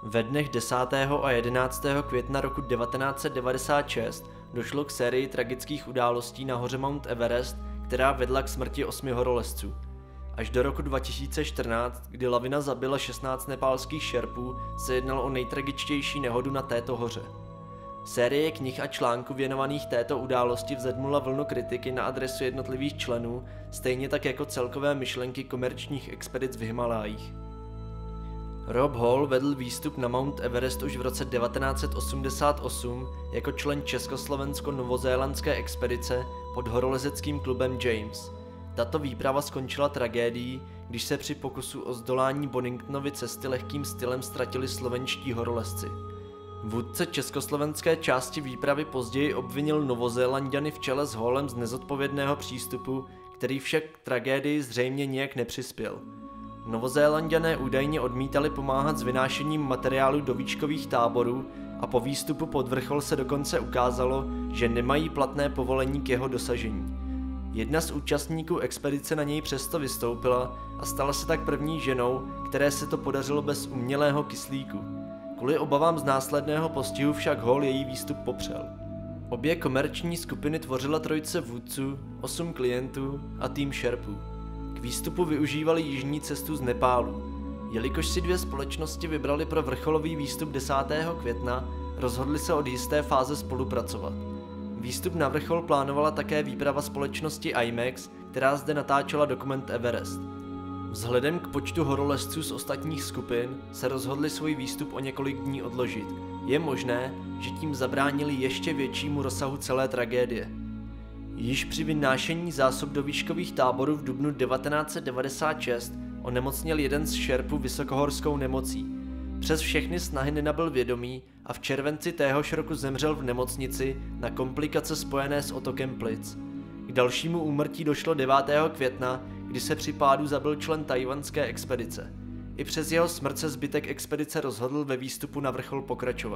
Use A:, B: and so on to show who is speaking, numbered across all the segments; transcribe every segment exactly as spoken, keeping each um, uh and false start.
A: Ve dnech desátého a jedenáctého května roku devatenáct set devadesát šest došlo k sérii tragických událostí na hoře Mount Everest, která vedla k smrti osmi horolezců. Až do roku dva tisíce čtrnáct, kdy lavina zabila šestnáct nepálských šerpů, se jednalo o nejtragičtější nehodu na této hoře. Série knih a článků věnovaných této události vzedmula vlnu kritiky na adresu jednotlivých členů, stejně tak jako celkové myšlenky komerčních expedic v Himalájích. Rob Hall vedl výstup na Mount Everest už v roce devatenáct set osmdesát osm jako člen československo-novozélandské expedice pod horolezeckým klubem James. Tato výprava skončila tragédií, když se při pokusu o zdolání Boningtonovy cesty lehkým stylem ztratili slovenští horolezci. Vůdce československé části výpravy později obvinil Novozélanďany v čele s Hallem z nezodpovědného přístupu, který však k tragédii zřejmě nijak nepřispěl. Novozélanďané údajně odmítali pomáhat s vynášením materiálu do výškových táborů a po výstupu pod vrchol se dokonce ukázalo, že nemají platné povolení k jeho dosažení. Jedna z účastníků expedice na něj přesto vystoupila a stala se tak první ženou, které se to podařilo bez umělého kyslíku. Kvůli obavám z následného postihu však Hall její výstup popřel. Obě komerční skupiny tvořila trojice vůdců, osm klientů a tým šerpů. K výstupu využívali jižní cestu z Nepálu. Jelikož si dvě společnosti vybrali pro vrcholový výstup desátého května, rozhodli se od jisté fáze spolupracovat. Výstup na vrchol plánovala také výprava společnosti I M A X, která zde natáčela dokument Everest. Vzhledem k počtu horolezců z ostatních skupin se rozhodli svůj výstup o několik dní odložit. Je možné, že tím zabránili ještě většímu rozsahu celé tragédie. Již při vynášení zásob do výškových táborů v dubnu devatenáct set devadesát šest onemocněl jeden z šerpů vysokohorskou nemocí. Přes všechny snahy nenabyl vědomí a v červenci téhož roku zemřel v nemocnici na komplikace spojené s otokem plic. K dalšímu úmrtí došlo devátého května, kdy se při pádu zabil člen tajvanské expedice. I přes jeho smrt se zbytek expedice rozhodl ve výstupu na vrchol pokračovat.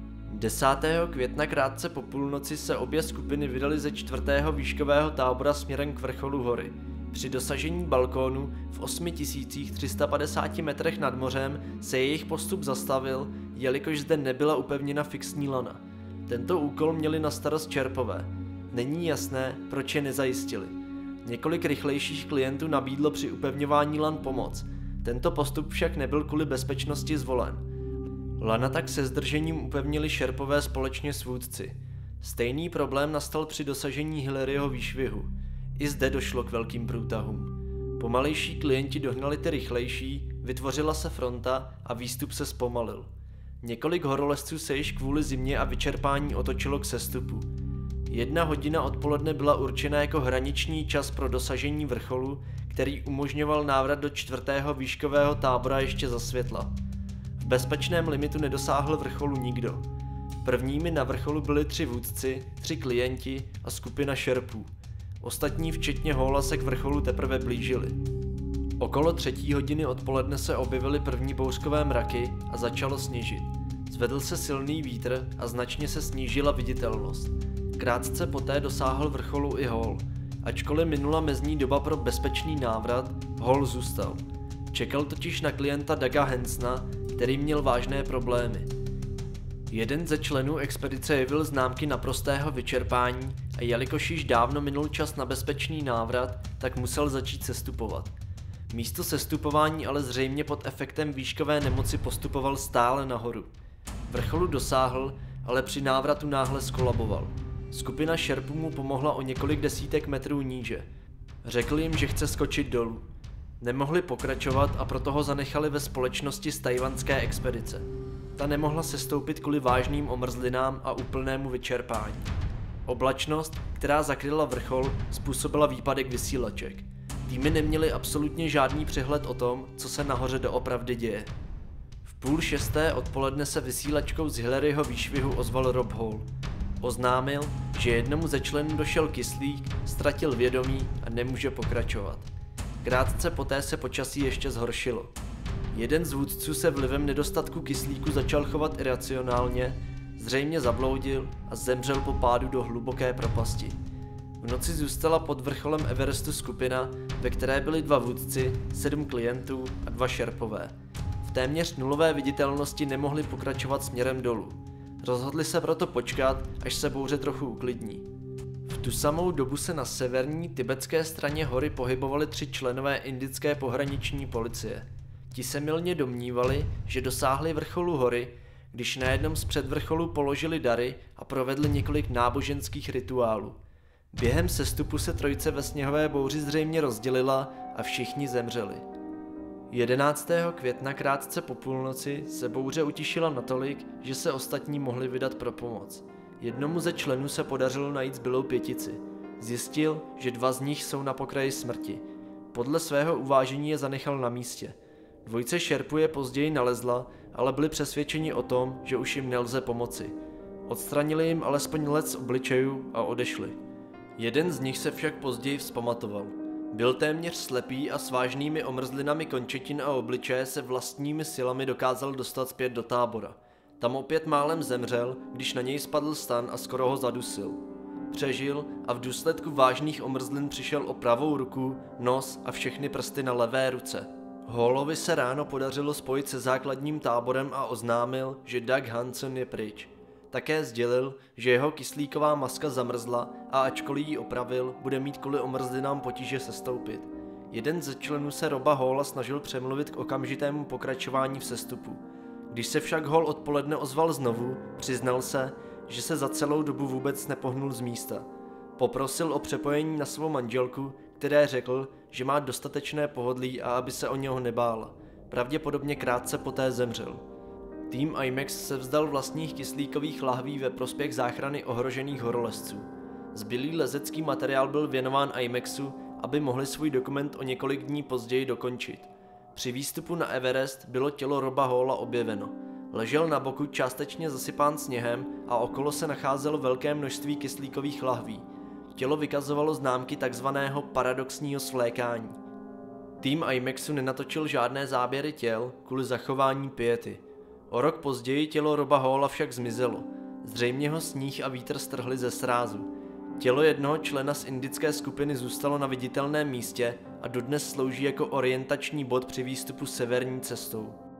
A: desátého května krátce po půlnoci se obě skupiny vydaly ze čtvrtého výškového tábora směrem k vrcholu hory. Při dosažení balkónu v osmi tisících tři sta padesáti metrech nad mořem se jejich postup zastavil, jelikož zde nebyla upevněna fixní lana. Tento úkol měli na starost čerpové. Není jasné, proč je nezajistili. Několik rychlejších klientů nabídlo při upevňování lan pomoc. Tento postup však nebyl kvůli bezpečnosti zvolen. Lana tak se zdržením upevnili šerpové společně s vůdci. Stejný problém nastal při dosažení Hillaryho výšvihu. I zde došlo k velkým průtahům. Pomalejší klienti dohnali ty rychlejší, vytvořila se fronta a výstup se zpomalil. Několik horolezců se již kvůli zimě a vyčerpání otočilo k sestupu. Jedna hodina odpoledne byla určena jako hraniční čas pro dosažení vrcholu, který umožňoval návrat do čtvrtého výškového tábora ještě za světla. V bezpečném limitu nedosáhl vrcholu nikdo. Prvními na vrcholu byli tři vůdci, tři klienti a skupina šerpů. Ostatní včetně Halla se k vrcholu teprve blížili. Okolo třetí hodiny odpoledne se objevily první bouřkové mraky a začalo sněžit. Zvedl se silný vítr a značně se snížila viditelnost. Krátce poté dosáhl vrcholu i Hall. Ačkoliv minula mezní doba pro bezpečný návrat, Hall zůstal. Čekal totiž na klienta Douga Hansona, který měl vážné problémy. Jeden ze členů expedice jevil známky naprostého vyčerpání a jelikož již dávno minul čas na bezpečný návrat, tak musel začít sestupovat. Místo sestupování ale zřejmě pod efektem výškové nemoci postupoval stále nahoru. Vrcholu dosáhl, ale při návratu náhle skolaboval. Skupina šerpů mu pomohla o několik desítek metrů níže. Řekl jim, že chce skočit dolů. Nemohli pokračovat a proto ho zanechali ve společnosti z tajvanské expedice. Ta nemohla sestoupit kvůli vážným omrzlinám a úplnému vyčerpání. Oblačnost, která zakryla vrchol, způsobila výpadek vysílaček. Týmy neměly absolutně žádný přehled o tom, co se nahoře doopravdy děje. V půl šesté odpoledne se vysílačkou z Hillaryho výšvihu ozval Rob Hall. Oznámil, že jednomu ze členů došel kyslík, ztratil vědomí a nemůže pokračovat. Krátce poté se počasí ještě zhoršilo. Jeden z vůdců se vlivem nedostatku kyslíku začal chovat iracionálně, zřejmě zabloudil a zemřel po pádu do hluboké propasti. V noci zůstala pod vrcholem Everestu skupina, ve které byli dva vůdci, sedm klientů a dva šerpové. V v téměř nulové viditelnosti nemohli pokračovat směrem dolů. Rozhodli se proto počkat, až se bouře trochu uklidní. V tu samou dobu se na severní tibetské straně hory pohybovali tři členové indické pohraniční policie. Ti se mylně domnívali, že dosáhli vrcholu hory, když na jednom z předvrcholů položili dary a provedli několik náboženských rituálů. Během sestupu se trojice ve sněhové bouři zřejmě rozdělila a všichni zemřeli. jedenáctého května krátce po půlnoci se bouře utišila natolik, že se ostatní mohli vydat pro pomoc. Jednomu ze členů se podařilo najít zbylou pětici. Zjistil, že dva z nich jsou na pokraji smrti. Podle svého uvážení je zanechal na místě. Dvojice šerpů je později nalezla, ale byli přesvědčeni o tom, že už jim nelze pomoci. Odstranili jim alespoň led z obličejů a odešli. Jeden z nich se však později vzpamatoval. Byl téměř slepý a s vážnými omrzlinami končetin a obličeje se vlastními silami dokázal dostat zpět do tábora. Tam opět málem zemřel, když na něj spadl stan a skoro ho zadusil. Přežil a v důsledku vážných omrzlin přišel o pravou ruku, nos a všechny prsty na levé ruce. Hallovi se ráno podařilo spojit se základním táborem a oznámil, že Doug Hanson je pryč. Také sdělil, že jeho kyslíková maska zamrzla a ačkoliv ji opravil, bude mít kvůli omrzlinám potíže sestoupit. Jeden ze členů se Roba Halla snažil přemluvit k okamžitému pokračování v sestupu. Když se však Hall odpoledne ozval znovu, přiznal se, že se za celou dobu vůbec nepohnul z místa. Poprosil o přepojení na svou manželku, které řekl, že má dostatečné pohodlí a aby se o něho nebála. Pravděpodobně krátce poté zemřel. Tým IMAX se vzdal vlastních kyslíkových lahví ve prospěch záchrany ohrožených horolezců. Zbylý lezecký materiál byl věnován IMAXu, aby mohli svůj dokument o několik dní později dokončit. Při výstupu na Everest bylo tělo Roba Halla objeveno. Ležel na boku částečně zasypán sněhem a okolo se nacházelo velké množství kyslíkových lahví. Tělo vykazovalo známky takzvaného paradoxního svlékání. Tým IMAXu nenatočil žádné záběry těl kvůli zachování piety. O rok později tělo Roba Halla však zmizelo. Zřejmě ho sníh a vítr strhli ze srázu. Tělo jednoho člena z indické skupiny zůstalo na viditelném místě a dodnes slouží jako orientační bod při výstupu severní cestou.